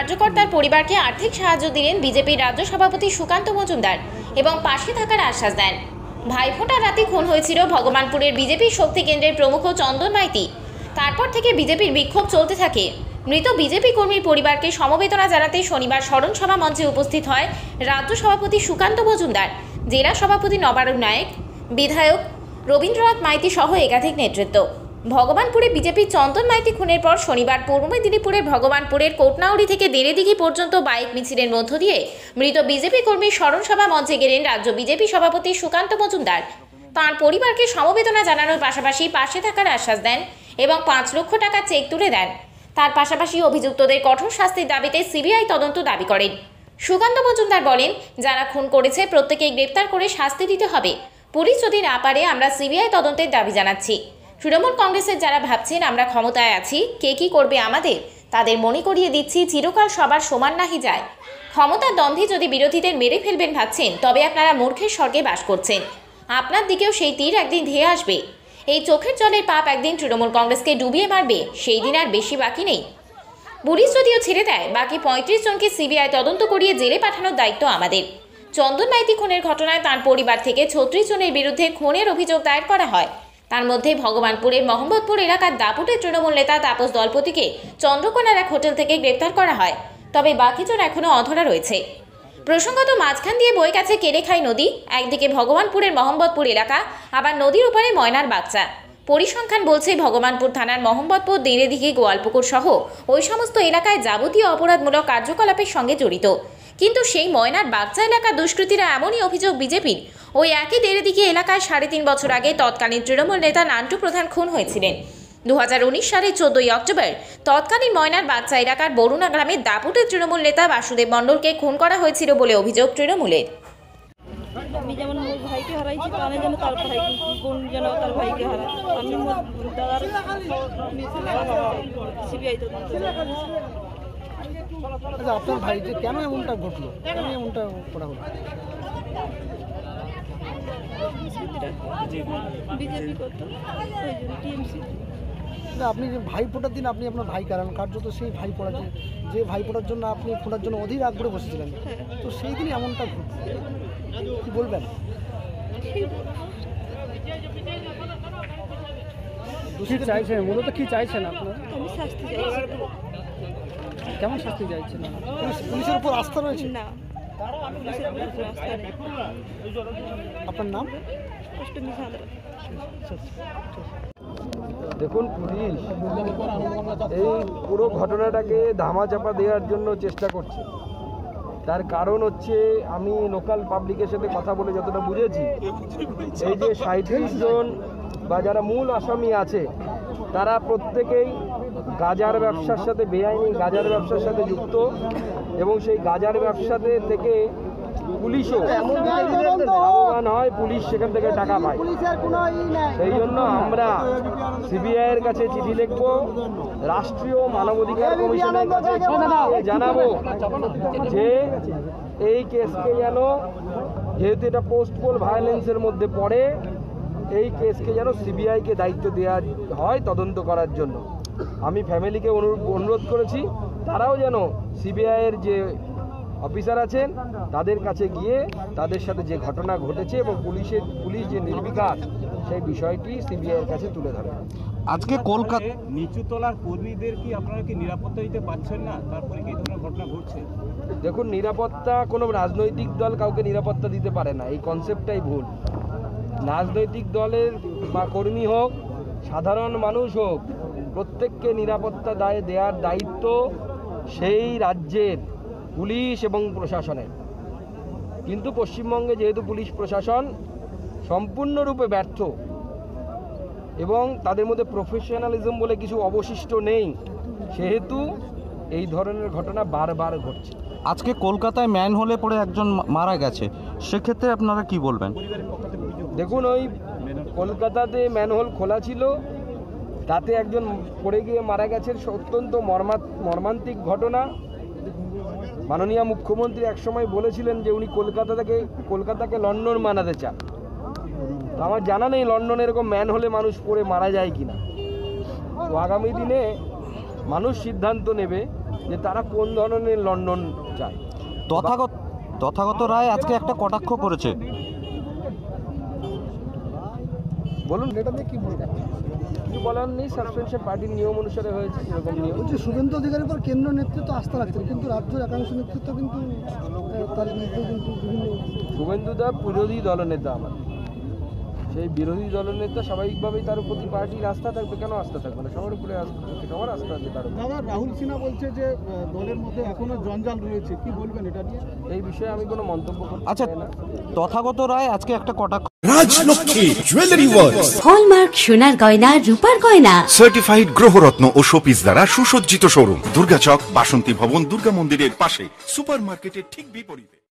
কার্যকর্তার পরিবারকে আর্থিক সাহায্য দিলেন বিজেপির রাজ্য সভাপতি সুকান্ত মজুমদার এবং পাশে থাকার আশ্বাস দেন। ভাইফোঁটার রাতে খুন হয়েছিল ভগবানপুরের বিজেপি শক্তি কেন্দ্রের প্রমুখ চন্দন মাইতি। তারপর থেকে বিজেপির বিক্ষোভ চলতে থাকে। মৃত বিজেপি কর্মীর পরিবারকে সমবেদনা জানাতে শনিবার স্মরণ সভা মঞ্চে উপস্থিত হয় রাজ্য সভাপতি সুকান্ত মজুমদার, জেলা সভাপতি নবারুণ নায়েক, বিধায়ক রবীন্দ্রনাথ মাইতি সহ একাধিক নেতৃত্ব। ভগবানপুরে বিজেপির চন্দন মাইতি খুনের পর শনিবার পূর্ব মেদিনীপুরের ভগবানপুরের কোটনাউড়ি থেকে দেড়েদিঘি পর্যন্ত বাইক মিছিলের মধ্য দিয়ে মৃত বিজেপি কর্মীর স্মরণ সভা মঞ্চে গেলেন রাজ্য বিজেপি সভাপতি সুকান্ত মজুমদার। তাঁর পরিবারকে সমবেদনা জানানোর পাশাপাশি পাশে থাকার আশ্বাস দেন এবং 5 লক্ষ টাকা চেক তুলে দেন। তার পাশাপাশি অভিযুক্তদের কঠোর শাস্তির দাবিতে সিবিআই তদন্ত দাবি করেন। সুকান্ত মজুমদার বলেন, যারা খুন করেছে প্রত্যেকেই গ্রেপ্তার করে শাস্তি দিতে হবে। পুলিশ যদি না পারে আমরা সিবিআই তদন্তের দাবি জানাচ্ছি। তৃণমূল কংগ্রেসের যারা ভাবছেন আমরা ক্ষমতায় আছি, কে কি করবে আমাদের, তাদের মনে করিয়ে দিচ্ছি চিরকাল সবার সমান নাহি যায়। ক্ষমতার দম্ভে যদি বিরোধীদের মেরে ফেলবেন ভাবছেন, তবে আপনারা মূর্খের স্বর্গে বাস করছেন। আপনার দিকেও সেই তীর একদিন ধেয়ে আসবে। এই চোখের জলের পাপ একদিন তৃণমূল কংগ্রেসকে ডুবিয়ে মারবে, সেই দিন আর বেশি বাকি নেই। পুলিশ যদিও ছেড়ে দেয়, বাকি 35 জনকে সিবিআই তদন্ত করিয়ে জেলে পাঠানোর দায়িত্ব আমাদের। চন্দন মাইতি খুনের ঘটনায় তাঁর পরিবার থেকে 36 জনের বিরুদ্ধে খুনের অভিযোগ দায়ের করা হয়। তার মধ্যে ভগবানপুরের মোহাম্মদপুর এলাকার দাপুটের তৃণমূল নেতা তাপস দলপতিকে চন্দ্রকোনার এক হোটেল থেকে গ্রেপ্তার করা হয়, তবে বাকিজন এখনও অধরা রয়েছে। প্রসঙ্গত মাঝখান দিয়ে বয়ে গেছে কেড়েখাই নদী, একদিকে ভগবানপুরের মোহাম্মদপুর এলাকা, আবার নদীর ওপারে ময়নার বাগচা। পরিসংখ্যান বলছে ভগবানপুর থানার মোহাম্মদপুর, দেড়েদিঘি, গোয়ালপুকুর সহ ওই সমস্ত এলাকায় যাবতীয় অপরাধমূলক কার্যকলাপের সঙ্গে জড়িত। কিন্তু সেই ময়নার বাগচা এলাকার দুষ্কৃতীরা এমনই অভিযোগ বিজেপির, ওই একই দেড়েদিঘি এলাকায় 3.5 বছর আগে তৎকালীন তৃণমূল নেতা নান্টু প্রধান খুন হয়েছিলেন। 2019 সালের 14 অক্টোবর তৎকালীন ময়নার বাগচা এলাকার বরুণা গ্রামের দাপুটের তৃণমূল নেতা বাসুদেব মণ্ডলকে খুন করা হয়েছিল বলে অভিযোগ তৃণমূলের। আমি যেমন মোর ভাইকে হারাইছি, তাহলে যেন তার ভাই বোন যেন তার ভাইকে হারায়। আমি মোর দাদার সিবিআই তো। আচ্ছা, আপনার ভাই যে কেন এমনটা ঘটলো, কেন এমনটা করা হলো? বিজেপি করতো, টিএমসি। আপনি যে ভাই ফোটার দিন আপনি আপনার ভাই কারণ কার্যত সেই ভাই ফোটা যে ভাই ফোটার জন্য আপনি ফোটার জন্য অধীর আগ্রহে বসেছিলেন, তো সেই দিনই এমনটা ঘটলো, কি বলবেন? কি চাইছেন মূলত, কি চাইছেন আপনার? আমি শাস্তি চাইছি। কেমন শাস্তি চাইছেন? পুলিশের উপর আস্থা রয়েছে না, পুলিশের উপর আস্থা নেই। আপনার নাম? অষ্টমী সাঁতরা। দেখুন, পুলিশ এই পুরো ঘটনাটাকে ধামাচাপা দেওয়ার জন্য চেষ্টা করছে। তার কারণ হচ্ছে, আমি লোকাল পাবলিকের সাথে কথা বলে যতটা বুঝেছি, এই যে 37 জন বা যারা মূল আসামি আছে, তারা প্রত্যেকেই গাঁজার ব্যবসার সাথে, বেআইনি গাঁজার ব্যবসার সাথে যুক্ত, এবং সেই গাঁজার ব্যবসাতে থেকে পুলিশও লাভবান হয়, পুলিশ সেখান থেকে টাকা পায়। সেই জন্য আমরা সিবিআইয়ের কাছে চিঠি লিখব, রাষ্ট্রীয় মানবাধিকার কমিশনের কাছে জানাবো যে এই কেসকে যেন, যেহেতু এটা পোস্ট পোল ভায়োলেন্সের মধ্যে পড়ে, এই কেসকে যেন সিবিআইকে দায়িত্ব দেওয়া হয় তদন্ত করার জন্য। আমি ফ্যামিলিকে অনুরোধ করেছি, তারাও যেন সিবিআইয়ের যে অফিসার আছেন তাদের কাছে গিয়ে তাদের সাথে যে ঘটনা ঘটেছে এবং পুলিশ যে নির্বিকার, সেই বিষয়টি সিবিআইয়ের কাছে তুলে ধরে। আজকে কলকাতা নিচুতলার কর্মীদের কি আপনারা কি নিরাপত্তা দিতে পারছেন না, তারপরে কি এই ধরনের ঘটনা ঘটছে? দেখুন, নিরাপত্তা, কোনো রাজনৈতিক দল কাউকে নিরাপত্তা দিতে পারে না, এই কনসেপ্টটাই ভুল। রাজনৈতিক দলের বা কর্মী হোক, সাধারণ মানুষ হোক, প্রত্যেককে নিরাপত্তা দেওয়ার দায়িত্ব সেই রাজ্যের পুলিশ এবং প্রশাসনের। কিন্তু পশ্চিমবঙ্গে যেহেতু পুলিশ প্রশাসন সম্পূর্ণরূপে ব্যর্থ এবং তাদের মধ্যে প্রফেশনালিজম বলে কিছু অবশিষ্ট নেই, সেহেতু এই ধরনের ঘটনা বারবার ঘটছে। আজকে কলকাতায় ম্যানহোলে পড়ে একজন মারা গেছে, সেক্ষেত্রে আপনারা কি বলবেন? দেখুন, ওই কলকাতাতে ম্যানহোল খোলা ছিল, তাতে একজন পড়ে গিয়ে মারা গেছে, অত্যন্ত মর্মান্তিক ঘটনা। মাননীয় মুখ্যমন্ত্রী একসময় বলেছিলেন যে উনি কলকাতাকে লন্ডন বানাতে চান। তো আমার জানা নেই লন্ডনে এরকম ম্যানহোলে মানুষ পড়ে মারা যায় কিনা। তো আগামী দিনে মানুষ সিদ্ধান্ত নেবে যে তারা কোন ধরনের লন্ডন চায়। তথাগত রায় আজকে একটা কটাক্ষ করেছে। বলুন, এটা নিয়ে কি বলবেন? কিছু বলার নেই, সাসপেনশন পার্টির নিয়ম অনুসারে হয়েছে, এরকম নিয়ম। বলছি শুভেন্দু অধিকারীর পর কেন্দ্র নেতৃত্ব আস্থা রাখছেন, কিন্তু রাজ্যের একাংশ নেতৃত্ব কিন্তু তার বিরুদ্ধে কিন্তু বিভিন্ন শুভেন্দু দা বিরোধী দলনেতা আমার, সেই বিরোধী দলনেতা স্বাভাবিকভাবেই তার প্রতি পার্টির আস্থা থাকবে, কেন আস্থা থাকবে না? সবার উপরে আস্থা, সবার আস্থা আছে তার উপরে। দাদা, রাহুল সিনহা বলছে যে দলের মধ্যে এখনো জঞ্জাল রয়েছে, কি বলবেন এটা নিয়ে? এই বিষয়ে আমি কোনো মন্তব্য করতে আচ্ছা, চাই না। তথাগত রায় আজকে একটা কটাক্ষ। রাজলক্ষ্মী জুয়েলারি ওয়ার্ল্ড, হলমার্ক সোনার গয়না রূপার গয়না, সার্টিফাইড গ্রহরত্ন ও শোপিস দ্বারা সুসজ্জিত শোরুম, দুর্গাচক বাসন্তী ভবন দুর্গা মন্দিরের পাশে, সুপার মার্কেটের ঠিক বিপরীতে।